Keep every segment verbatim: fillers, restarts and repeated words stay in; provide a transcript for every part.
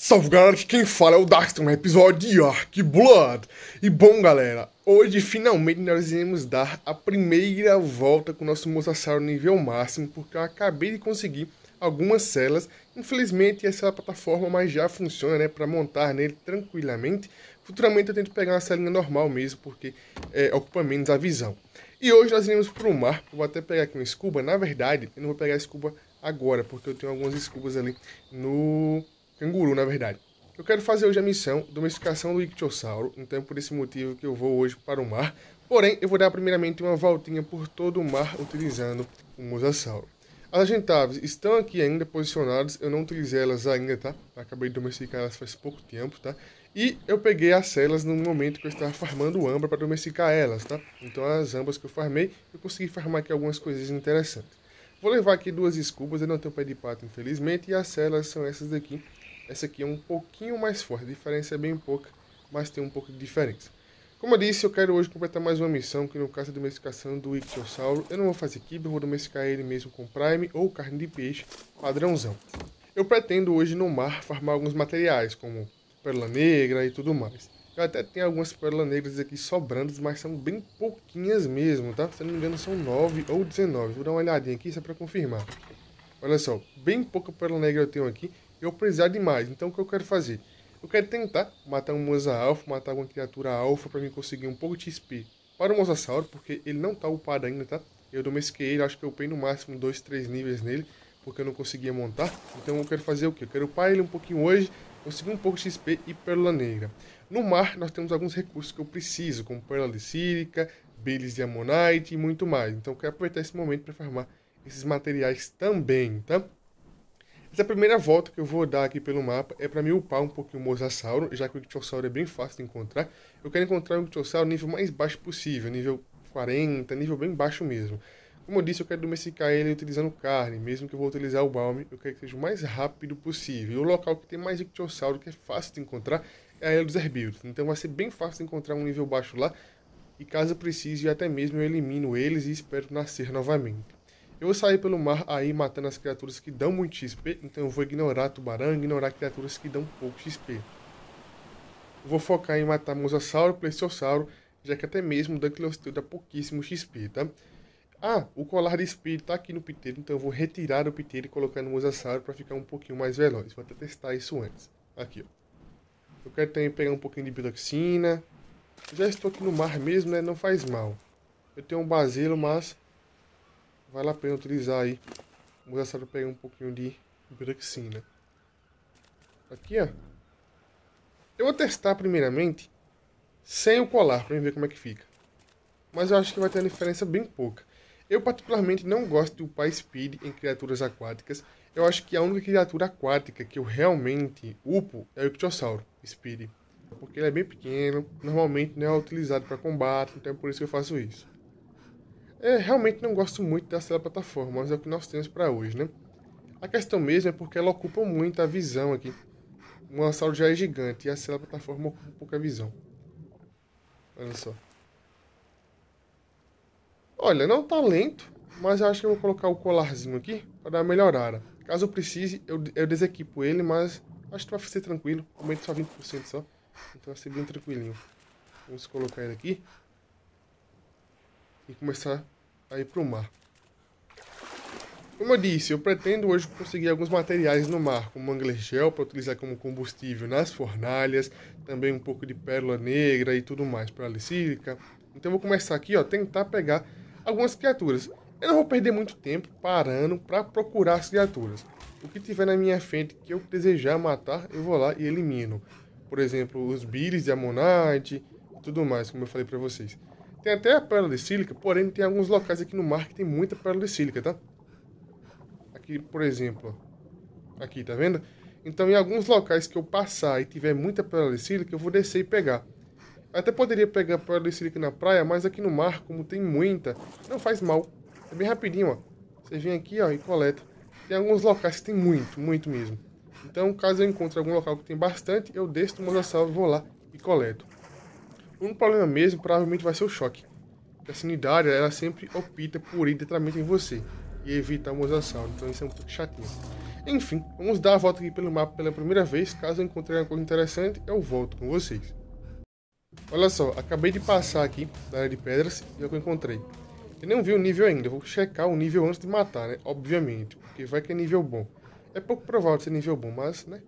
Salve galera, aqui quem fala é o Daxton, no episódio de Ark Blood. E bom galera, hoje finalmente nós iremos dar a primeira volta com o nosso Mosasauro nível máximo, porque eu acabei de conseguir algumas celas. Infelizmente essa é a plataforma, mas já funciona, né, para montar nele tranquilamente. Futuramente eu tento pegar uma celinha normal mesmo, porque é, ocupa menos a visão. E hoje nós iremos para o mar. Eu vou até pegar aqui uma scuba. Na verdade, eu não vou pegar a scuba agora, porque eu tenho algumas scubas ali no canguru, na verdade. Eu quero fazer hoje a missão domesticação do ictiosauro, então é por esse motivo que eu vou hoje para o mar. Porém, eu vou dar primeiramente uma voltinha por todo o mar utilizando o mosasauro. As agentáveis estão aqui ainda posicionadas, eu não utilizei elas ainda, tá? Acabei de domesticar elas faz pouco tempo, tá? E eu peguei as celas no momento que eu estava farmando âmbar para domesticar elas, tá? Então as ambas que eu farmei, eu consegui farmar aqui algumas coisas interessantes. Vou levar aqui duas escubas, eu não tenho pé de pato infelizmente, e as celas são essas daqui. Essa aqui é um pouquinho mais forte, a diferença é bem pouca, mas tem um pouco de diferença. Como eu disse, eu quero hoje completar mais uma missão, que no caso é a domesticação do ictiosauro. Eu não vou fazer kibe, eu vou domesticar ele mesmo com prime ou carne de peixe, padrãozão. Eu pretendo hoje no mar farmar alguns materiais, como pérola negra e tudo mais. Eu até tenho algumas pérolas negras aqui sobrando, mas são bem pouquinhas mesmo, tá? Se eu não me engano são nove ou dezenove. Vou dar uma olhadinha aqui só para confirmar. Olha só, bem pouca pérola negra eu tenho aqui. Eu precisar de mais, então o que eu quero fazer? Eu quero tentar matar um mosa alfa, matar alguma criatura alfa para mim conseguir um pouco de X P para o mosasauro, porque ele não tá upado ainda, tá? Eu domestiquei ele, acho que eu upei no máximo dois, três níveis nele, porque eu não conseguia montar. Então eu quero fazer o quê? Eu quero upar ele um pouquinho hoje, conseguir um pouco de X P e pérola negra. No mar nós temos alguns recursos que eu preciso, como pérola de sílica, belis de ammonite e muito mais. Então eu quero aproveitar esse momento para farmar esses materiais também, tá? Essa primeira volta que eu vou dar aqui pelo mapa é para me upar um pouquinho o mosasauro, já que o ictiosauro é bem fácil de encontrar. Eu quero encontrar o ictiosauro no nível mais baixo possível, nível quarenta, nível bem baixo mesmo. Como eu disse, eu quero domesticar ele utilizando carne, mesmo que eu vou utilizar o balme, eu quero que seja o mais rápido possível. E o local que tem mais ictiosauro, que é fácil de encontrar, é a Ilha dos Herbívoros. Então vai ser bem fácil de encontrar um nível baixo lá, e caso eu precise, até mesmo eu elimino eles e espero nascer novamente. Eu vou sair pelo mar aí matando as criaturas que dão muito X P, então eu vou ignorar tubarão, ignorar criaturas que dão pouco X P. Eu vou focar em matar mosasauro, plesiosauro, já que até mesmo o Dunkleosteus dá pouquíssimo X P, tá? Ah, o colar de espírito tá aqui no piteiro, então eu vou retirar o piteiro e colocar no mosasauro para ficar um pouquinho mais veloz. Vou até testar isso antes. Aqui, ó. Eu quero também pegar um pouquinho de biotoxina. Já estou aqui no mar mesmo, né? Não faz mal. Eu tenho um basilo, mas vale a pena utilizar aí. O mosasauro pegar um pouquinho de biotoxina. Aqui, ó. Eu vou testar primeiramente sem o colar, para ver como é que fica. Mas eu acho que vai ter uma diferença bem pouca. Eu particularmente não gosto de upar Speed em criaturas aquáticas. Eu acho que a única criatura aquática que eu realmente upo é o ictiosauro, Speed. Porque ele é bem pequeno, normalmente não é utilizado para combate, então é por isso que eu faço isso. É, realmente não gosto muito dessa plataforma, mas é o que nós temos para hoje, né? A questão mesmo é porque ela ocupa muito a visão aqui. O mosasauro já é gigante e a cela plataforma ocupa pouca visão. Olha só. Olha, não tá lento, mas eu acho que eu vou colocar o colarzinho aqui para dar uma melhorada. Caso eu precise, eu, eu desequipo ele, mas acho que vai ser tranquilo. Aumenta só vinte por cento só, então vai ser bem tranquilinho. Vamos colocar ele aqui e começar a ir pro mar. Como eu disse, eu pretendo hoje conseguir alguns materiais no mar, como mangler gel para utilizar como combustível nas fornalhas, também um pouco de pérola negra e tudo mais, pérola sílica. Então eu vou começar aqui, ó, tentar pegar algumas criaturas. Eu não vou perder muito tempo parando para procurar as criaturas. O que tiver na minha frente que eu desejar matar, eu vou lá e elimino. Por exemplo, os belis de ammonite e tudo mais, como eu falei para vocês. Tem até a pérola de sílica, porém tem alguns locais aqui no mar que tem muita pérola de sílica, tá? Aqui, por exemplo, ó. Aqui, tá vendo? Então, em alguns locais que eu passar e tiver muita pérola de sílica, eu vou descer e pegar. Eu até poderia pegar pérola de sílica na praia, mas aqui no mar, como tem muita, não faz mal. É bem rapidinho, ó. Você vem aqui, ó, e coleta. Tem alguns locais que tem muito, muito mesmo. Então, caso eu encontre algum local que tem bastante, eu desço do mosasauro, vou lá e coleto. O único problema mesmo, provavelmente, vai ser o choque. A Cnidaria, ela sempre opta por ir diretamente em você e evitar o mosasauro, então isso é um pouco chatinho. Enfim, vamos dar a volta aqui pelo mapa pela primeira vez. Caso eu encontre alguma coisa interessante, eu volto com vocês. Olha só, acabei de passar aqui da área de pedras e é o que eu encontrei. Eu não vi o nível ainda, vou checar o nível antes de matar, né? Obviamente, porque vai que é nível bom. É pouco provável ser nível bom, mas, né?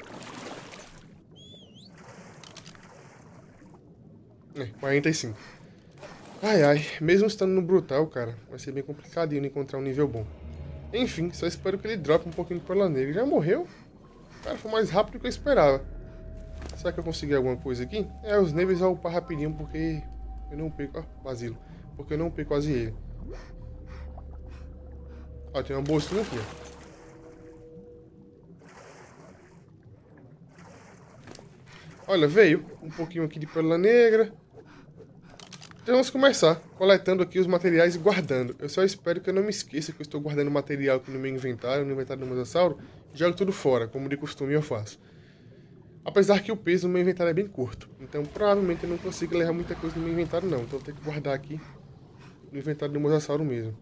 É, quarenta e cinco. Ai, ai, mesmo estando no brutal, cara, vai ser bem complicadinho encontrar um nível bom. Enfim, só espero que ele drope um pouquinho de Pérola Negra. Já morreu? Cara, foi mais rápido do que eu esperava. Será que eu consegui alguma coisa aqui? É, os níveis vão upar rapidinho porque eu não perco... Ó, Basilo. Porque eu não perco quase ele. Ó, tem uma bolsinha aqui, ó. Olha, veio um pouquinho aqui de Pérola Negra. Então vamos começar coletando aqui os materiais e guardando. Eu só espero que eu não me esqueça que eu estou guardando material aqui no meu inventário, no inventário do Mosasauro. Jogo tudo fora, como de costume eu faço. Apesar que o peso do meu inventário é bem curto. Então provavelmente eu não consigo levar muita coisa no meu inventário não. Então eu tenho que guardar aqui no inventário do Mosasauro mesmo.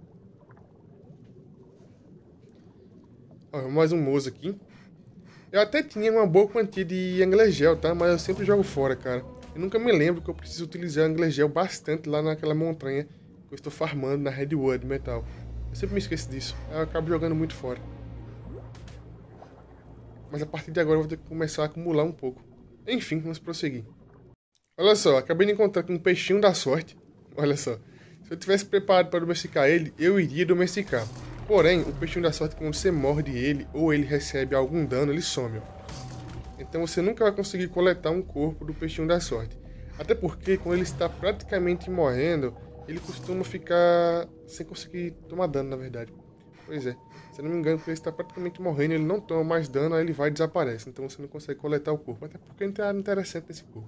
Ó, mais um Mosa aqui. Eu até tinha uma boa quantia de Anglegel, tá? Mas eu sempre jogo fora, cara. Eu nunca me lembro que eu preciso utilizar Anglegel bastante lá naquela montanha que eu estou farmando na Redwood Metal. Eu sempre me esqueço disso. Eu acabo jogando muito fora. Mas a partir de agora eu vou ter que começar a acumular um pouco. Enfim, vamos prosseguir. Olha só, acabei de encontrar com um peixinho da sorte. Olha só. Se eu tivesse preparado para domesticar ele, eu iria domesticar. Porém, o peixinho da sorte, quando você morde ele ou ele recebe algum dano, ele some. Então você nunca vai conseguir coletar um corpo do peixinho da sorte. Até porque quando ele está praticamente morrendo, ele costuma ficar sem conseguir tomar dano, na verdade. Pois é, se eu não me engano, quando ele está praticamente morrendo, ele não toma mais dano, aí ele vai e desaparece. Então você não consegue coletar o corpo. Até porque não tem nada interessante nesse corpo.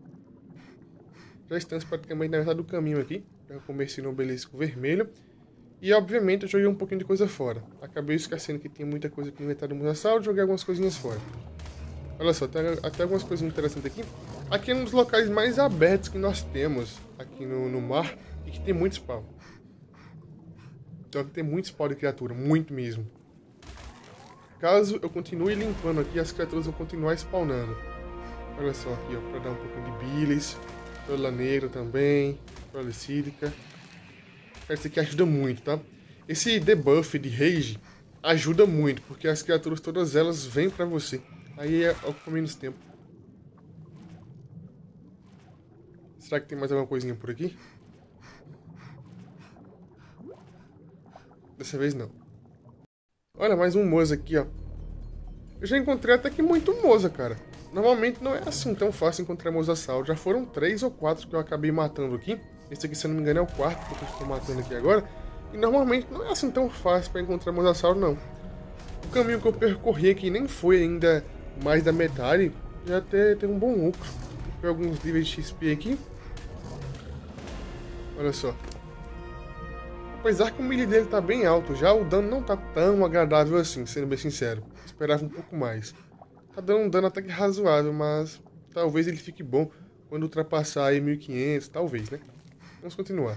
Já estamos praticamente na metade do caminho aqui. Eu comecei no obelisco vermelho. E obviamente eu joguei um pouquinho de coisa fora. Acabei esquecendo que tinha muita coisa aqui no inventário do Mosasauro e joguei algumas coisinhas fora. Olha só, tem até algumas coisas interessantes aqui. Aqui é um dos locais mais abertos que nós temos aqui no, no mar e que tem muito spawn. Então aqui tem muito spawn de criatura, muito mesmo. Caso eu continue limpando aqui, as criaturas vão continuar spawnando. Olha só aqui, ó, pra dar um pouquinho de bilis, pérola negra também, pérola sílica. Isso aqui ajuda muito, tá? Esse debuff de rage ajuda muito, porque as criaturas todas elas vêm pra você. Aí ocupa menos tempo. Será que tem mais alguma coisinha por aqui? Dessa vez não. Olha, mais um Moza aqui, ó. Eu já encontrei até que muito Moza, cara. Normalmente não é assim tão fácil encontrar Mosasauro. Já foram três ou quatro que eu acabei matando aqui. Esse aqui, se eu não me engano, é o quarto que eu estou matando aqui agora. E normalmente não é assim tão fácil para encontrar Mosasauro, não. O caminho que eu percorri aqui nem foi ainda mais da metade. Já até tem um bom lucro. Tem alguns níveis de X P aqui. Olha só. Apesar que o melee dele tá bem alto já, o dano não tá tão agradável assim, sendo bem sincero. Esperava um pouco mais. Tá dando um dano até que razoável, mas talvez ele fique bom quando ultrapassar aí mil e quinhentos, talvez, né? Vamos continuar.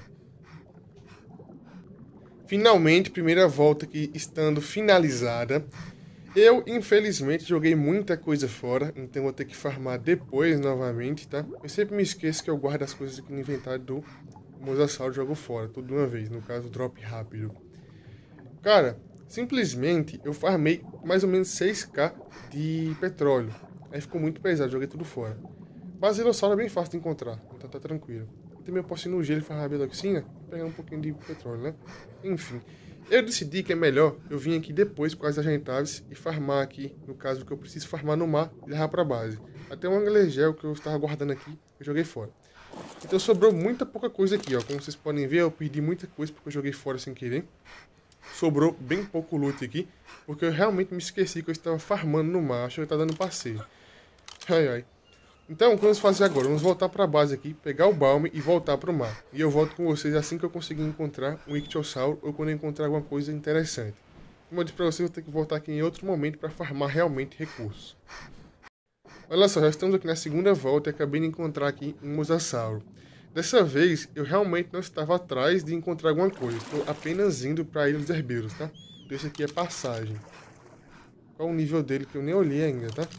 Finalmente, primeira volta aqui estando finalizada. Eu, infelizmente, joguei muita coisa fora, então vou ter que farmar depois novamente, tá? Eu sempre me esqueço que eu guardo as coisas aqui no inventário do Mosasauro e jogo fora, tudo de uma vez, no caso, drop rápido. Cara, simplesmente eu farmei mais ou menos seis k de petróleo. Aí ficou muito pesado, joguei tudo fora. Basilossauro é bem fácil de encontrar, então tá tranquilo. Também eu posso ir no gelo e farmar a bioloxina, pegar um pouquinho de petróleo, né? Enfim, eu decidi que é melhor eu vir aqui depois com as agentáveis e farmar aqui, no caso que eu preciso farmar no mar e levar pra base. Até um anglegel que eu estava guardando aqui, eu joguei fora. Então sobrou muita pouca coisa aqui, ó. Como vocês podem ver, eu perdi muita coisa porque eu joguei fora sem querer. Sobrou bem pouco loot aqui, porque eu realmente me esqueci que eu estava farmando no mar. Acho que eu estava dando passeio. Ai, ai. Então, o que vamos fazer agora? Vamos voltar para a base aqui, pegar o balme e voltar para o mar. E eu volto com vocês assim que eu conseguir encontrar um Ictiosauro ou quando eu encontrar alguma coisa interessante. Como eu disse para vocês, eu vou ter que voltar aqui em outro momento para farmar realmente recursos. Olha só, já estamos aqui na segunda volta e acabei de encontrar aqui um Mosasauro. Dessa vez, eu realmente não estava atrás de encontrar alguma coisa. Estou apenas indo para a Ilha dos Herbeiros, tá? Então, esse aqui é passagem. Qual o nível dele que eu nem olhei ainda, tá?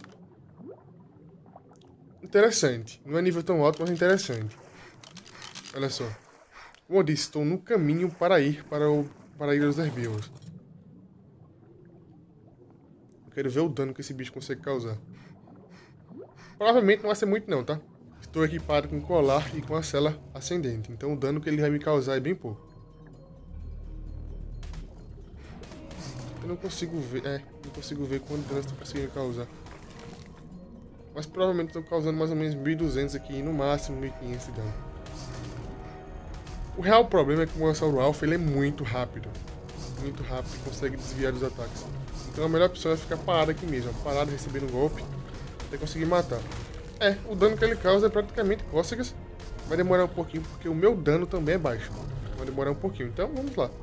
Interessante. Não é nível tão alto, mas interessante. Olha só. Como eu disse, estou no caminho para ir para, o, para a Ilha dos Herbívoros. Eu quero ver o dano que esse bicho consegue causar. Provavelmente não vai ser muito não, tá? Estou equipado com colar e com a cela ascendente. Então o dano que ele vai me causar é bem pouco. Eu não consigo ver... É, não consigo ver quanto dano estou conseguindo causar. Mas provavelmente estou causando mais ou menos mil e duzentos aqui. E no máximo mil e quinhentos de dano. O real problema é que o Mosasauro Alpha ele é muito rápido. Muito rápido e consegue desviar dos ataques. Então a melhor opção é ficar parado aqui mesmo. Parado, recebendo um golpe. Até conseguir matar. É, o dano que ele causa é praticamente cócegas. Vai demorar um pouquinho porque o meu dano também é baixo. Vai demorar um pouquinho. Então vamos lá.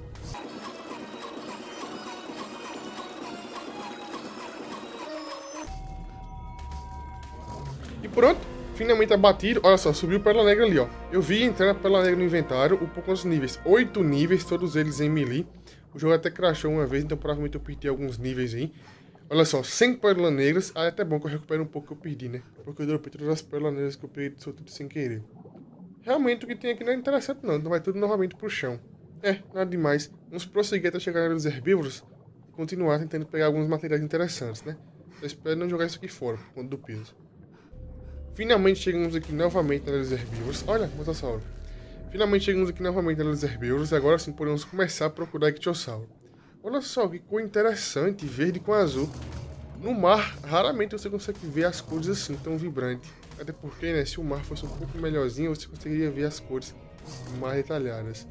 E pronto. Finalmente abatido. Olha só, subiu Pérola Negra ali, ó. Eu vi entrar a Pérola Negra no inventário. O pouco quantos níveis? Oito níveis, todos eles em melee. O jogo até crashou uma vez, então provavelmente eu perdi alguns níveis aí. Olha só, cem pérolas negras. Ah, é até bom que eu recupero um pouco que eu perdi, né? Porque eu dropei todas as pérolas negras que eu peguei de tudo sem querer. Realmente o que tem aqui não é interessante não, então vai tudo novamente pro chão. É, nada demais. Vamos prosseguir até chegar nos herbívoros e continuar tentando pegar alguns materiais interessantes, né? Eu espero não jogar isso aqui fora, por conta do peso. Finalmente chegamos aqui novamente nos herbívoros. Olha, Mosasauro. Finalmente chegamos aqui novamente nos herbívoros e agora sim podemos começar a procurar Ictiosauro. Olha só que cor interessante, verde com azul. No mar, raramente você consegue ver as cores assim, tão vibrante. Até porque, né, se o mar fosse um pouco melhorzinho, você conseguiria ver as cores mais detalhadas.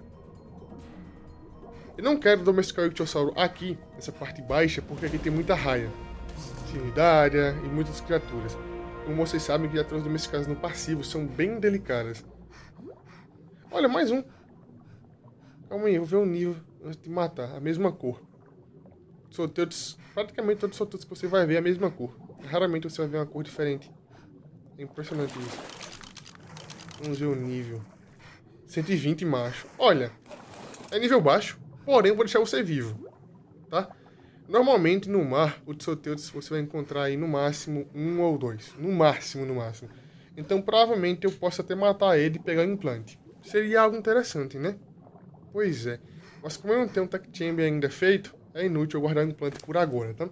Eu não quero domesticar o Ictiosauro aqui, nessa parte baixa, porque aqui tem muita raia, Cnidária e muitas criaturas. Como vocês sabem, criaturas domesticadas no passivo são bem delicadas. Olha, mais um. Calma aí, vou ver o nível antes de matar. A mesma cor. Solteiros, praticamente todos os solteiros que você vai ver é a mesma cor. Raramente você vai ver uma cor diferente. É impressionante isso. Vamos ver o nível. cento e vinte macho. Olha, é nível baixo, porém eu vou deixar você vivo. Tá? Normalmente no mar, o Tsoteuts você vai encontrar aí no máximo um ou dois. No máximo, no máximo. Então provavelmente eu posso até matar ele e pegar o implante. Seria algo interessante, né? Pois é. Mas como eu não tenho um Tech Chamber ainda feito, é inútil eu guardar o implante por agora, tá?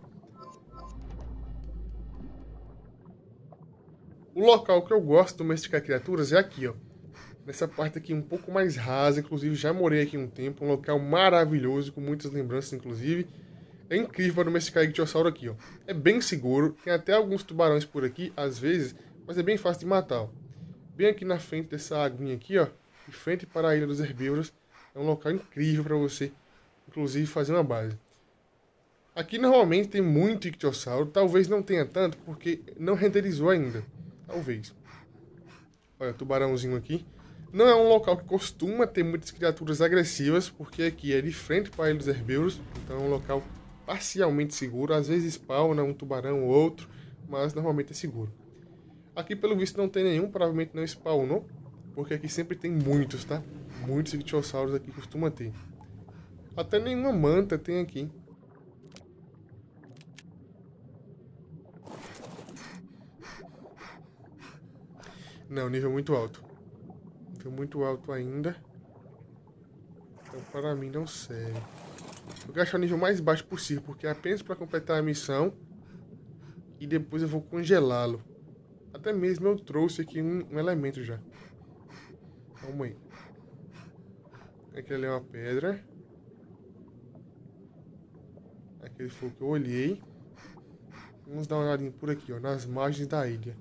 O local que eu gosto de domesticar criaturas é aqui, ó. Nessa parte aqui um pouco mais rasa, inclusive já morei aqui um tempo. Um local maravilhoso, com muitas lembranças, inclusive. É incrível para domesticar Ictiosauro aqui, ó. É bem seguro, tem até alguns tubarões por aqui, às vezes, mas é bem fácil de matar, ó. Bem aqui na frente dessa aguinha aqui, ó, de frente para a Ilha dos Herbívoros, é um local incrível para você, inclusive, fazer uma base. Aqui normalmente tem muito Ictiosauro, talvez não tenha tanto, porque não renderizou ainda, talvez. Olha, tubarãozinho aqui. Não é um local que costuma ter muitas criaturas agressivas, porque aqui é de frente para a Ilha dos Herbívoros, então é um local parcialmente seguro, às vezes spawna um tubarão ou outro, mas normalmente é seguro. Aqui pelo visto não tem nenhum, provavelmente não spawnou, porque aqui sempre tem muitos, tá? Muitos ictiosauros aqui costuma ter. Até nenhuma manta tem aqui. Não, nível muito alto. Nível muito alto ainda. Então para mim não serve. Eu vou achar o nível mais baixo possível, porque é apenas para completar a missão. E depois eu vou congelá-lo. Até mesmo eu trouxe aqui um, um elemento já. Calma aí. Aqui ali é uma pedra. Aquele foi o que eu olhei. Vamos dar uma olhadinha por aqui, ó, nas margens da ilha.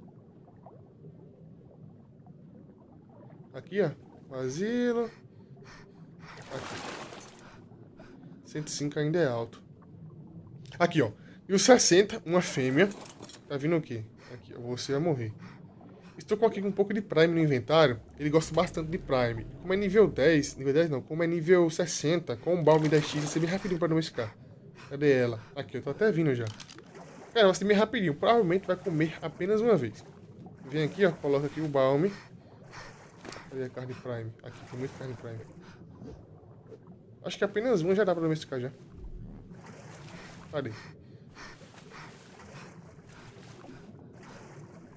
Aqui, ó, vazio. Aqui. cento e cinco ainda é alto. Aqui, ó. E o sessenta, uma fêmea. Tá vindo o quê? Aqui, ó, você vai morrer. Estou com aqui com um pouco de Prime no inventário. Ele gosta bastante de Prime. Como é nível dez, nível dez não, como é nível sessenta, com o Balm dez x, vai ser bem rapidinho pra domesticar. Cadê ela? Aqui, eu tô até vindo já. Cara, vai ser bem rapidinho. Provavelmente vai comer apenas uma vez. Vem aqui, ó, coloca aqui o Balm. Cadê a carne Prime? Aqui, tem muita carne Prime. Acho que apenas uma já dá pra domesticar já. Cadê?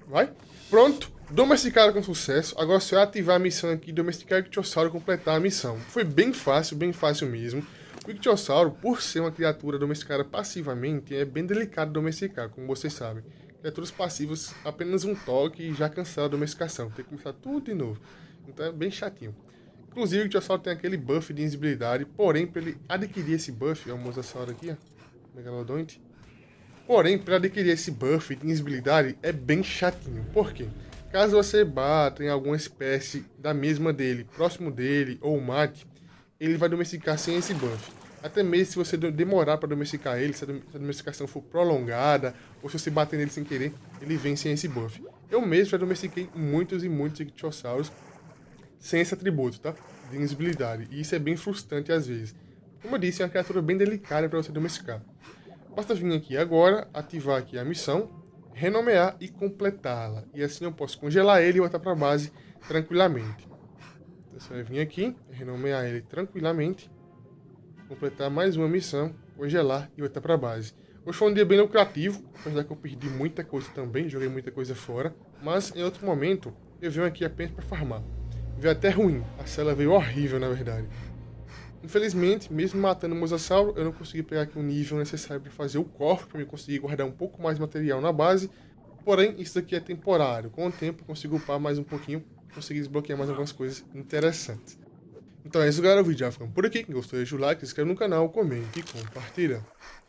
Vai. Pronto. Domesticado com sucesso. Agora só é ativar a missão aqui, domesticar o Ictiosauro e completar a missão. Foi bem fácil, bem fácil mesmo. O Ictiosauro, por ser uma criatura domesticada passivamente, é bem delicado de domesticar, como vocês sabem. Criaturas passivas, apenas um toque e já cancela a domesticação. Tem que começar tudo de novo. Então é bem chatinho. Inclusive o Ictiosauro tem aquele buff de invisibilidade, porém, para ele adquirir esse buff, é o Mosasauro aqui, ó, Megalodonte. Porém, para adquirir esse buff de invisibilidade é bem chatinho. Por quê? Caso você bata em alguma espécie da mesma dele, próximo dele, ou mate, ele vai domesticar sem esse buff. Até mesmo se você demorar para domesticar ele, se a domesticação for prolongada, ou se você bater nele sem querer, ele vem sem esse buff. Eu mesmo já domestiquei muitos e muitos Ictiossauros sem esse atributo, tá? De invisibilidade. E isso é bem frustrante às vezes. Como eu disse, é uma criatura bem delicada para você domesticar. Basta vir aqui agora, ativar aqui a missão, renomear e completá-la. E assim eu posso congelar ele e voltar para a base tranquilamente. Então você vai vir aqui, renomear ele tranquilamente, completar mais uma missão, congelar e voltar para a base. Hoje foi um dia bem lucrativo, apesar que eu perdi muita coisa também, joguei muita coisa fora. Mas em outro momento eu venho aqui apenas para farmar. Veio até ruim, a cela veio horrível na verdade. Infelizmente, mesmo matando o Mosasauro, eu não consegui pegar aqui o nível necessário para fazer o cofre, para eu conseguir guardar um pouco mais de material na base. Porém, isso aqui é temporário. Com o tempo, eu consigo upar mais um pouquinho, conseguir desbloquear mais algumas coisas interessantes. Então é isso, galera. O vídeo já ficando por aqui. Quem gostou, deixa o like, se inscreve no canal, comente e compartilha.